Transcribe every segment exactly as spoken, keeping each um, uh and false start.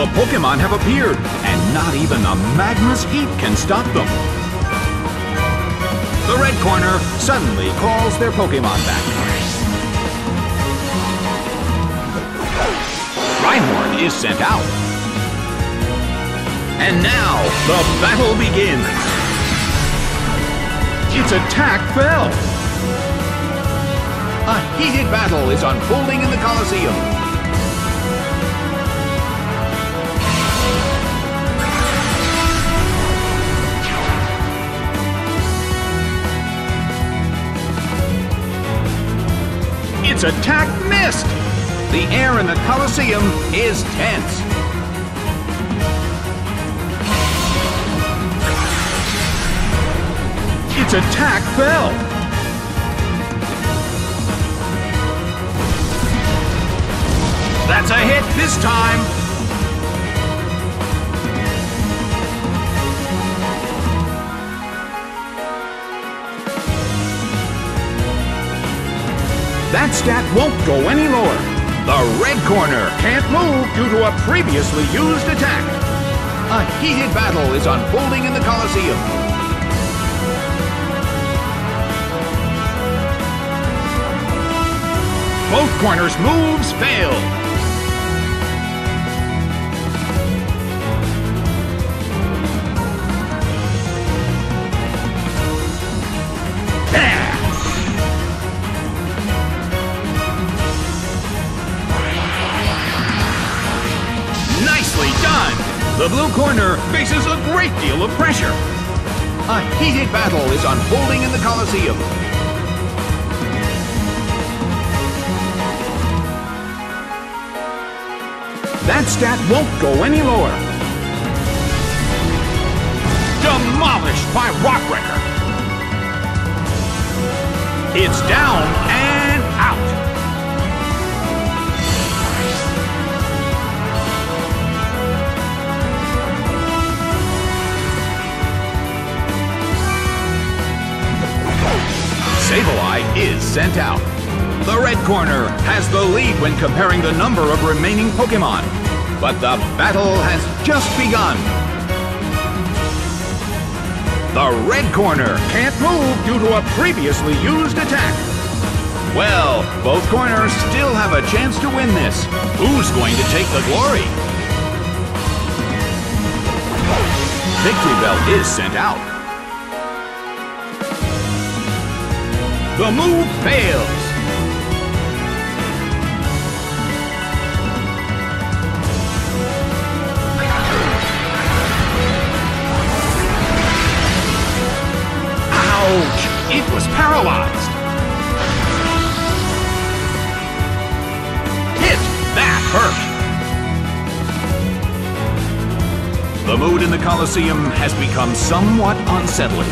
The Pokémon have appeared, and not even the magma's heat can stop them. The red corner suddenly calls their Pokémon back. Rhyhorn is sent out. And now, the battle begins. Its attack fell. A heated battle is unfolding in the Colosseum. Its attack missed! The air in the Colosseum is tense. Its attack fell. That's a hit this time. That stat won't go any lower. The red corner can't move due to a previously used attack. A heated battle is unfolding in the Colosseum. Both corners' moves fail. Nicely done! The blue corner faces a great deal of pressure. A heated battle is unfolding in the Colosseum. That stat won't go any lower. Demolished by Rockbreaker. It's down and out. Sableye is sent out. The red corner has the lead when comparing the number of remaining Pokémon. But the battle has just begun. The red corner can't move due to a previously used attack. Well, both corners still have a chance to win this. Who's going to take the glory? Victory Bell is sent out. The move fails. Ouch! It was paralyzed. Hit! That hurt. The mood in the Colosseum has become somewhat unsettling.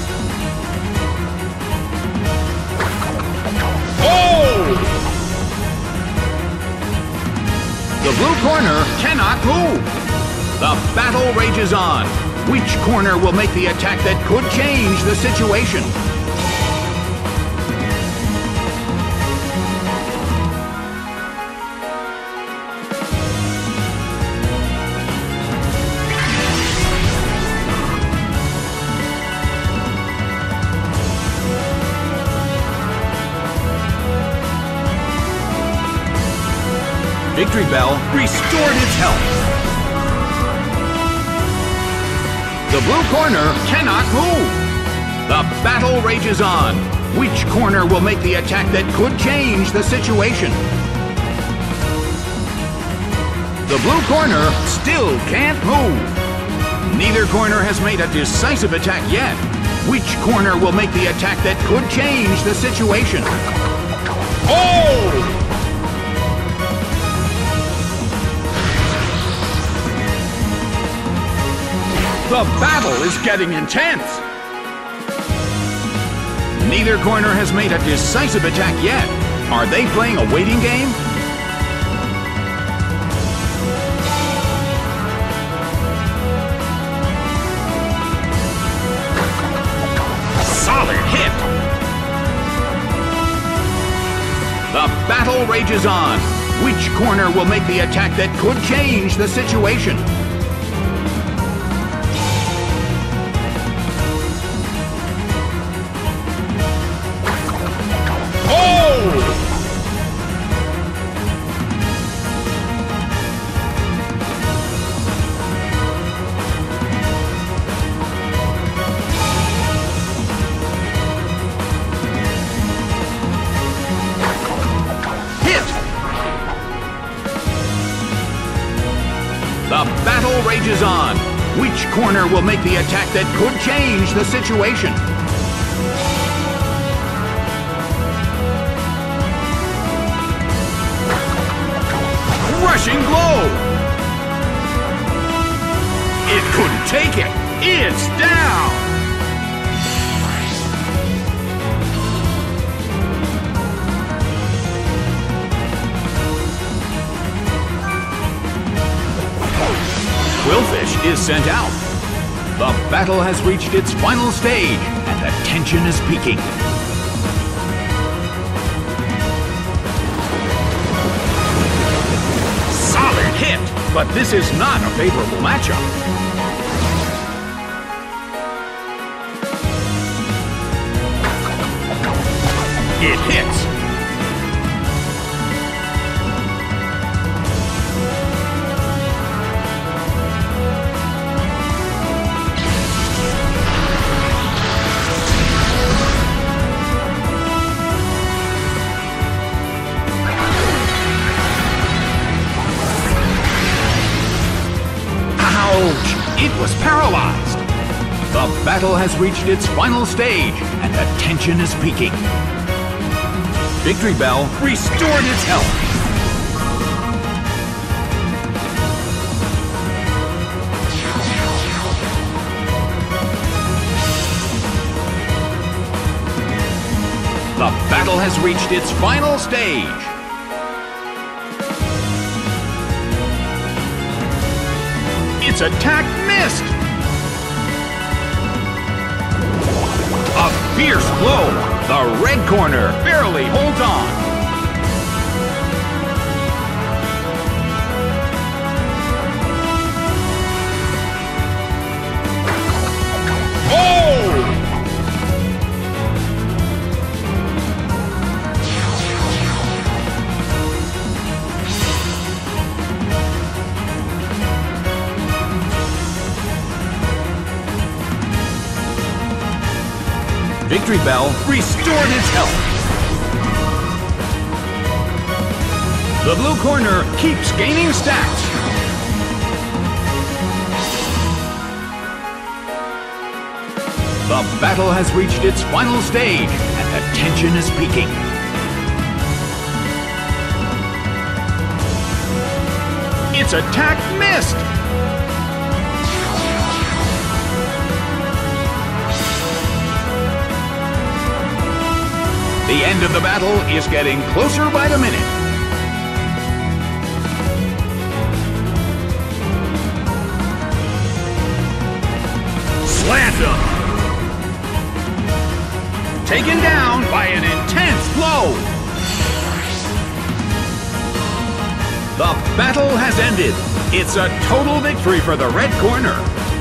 The blue corner cannot move. The battle rages on. Which corner will make the attack that could change the situation? Victory Bell restored its health. The blue corner cannot move. The battle rages on. Which corner will make the attack that could change the situation? The blue corner still can't move. Neither corner has made a decisive attack yet. Which corner will make the attack that could change the situation? Oh! The battle is getting intense! Neither corner has made a decisive attack yet. Are they playing a waiting game? Solid hit! The battle rages on. Which corner will make the attack that could change the situation? The battle rages on. Which corner will make the attack that could change the situation? Crushing blow! It couldn't take it. It's down! Qwilfish is sent out. The battle has reached its final stage, and the tension is peaking. Solid hit, but this is not a favorable matchup. It hits. It was paralyzed. The battle has reached its final stage, and the tension is peaking. Victreebel restored its health. The battle has reached its final stage. Its attack missed! A fierce blow! The red corner barely holds on! Oh! Victreebel restored its health. The blue corner keeps gaining stats. The battle has reached its final stage, and the tension is peaking. Its attack missed! The end of the battle is getting closer by the minute. Slant him! Taken down by an intense blow! The battle has ended. It's a total victory for the red corner.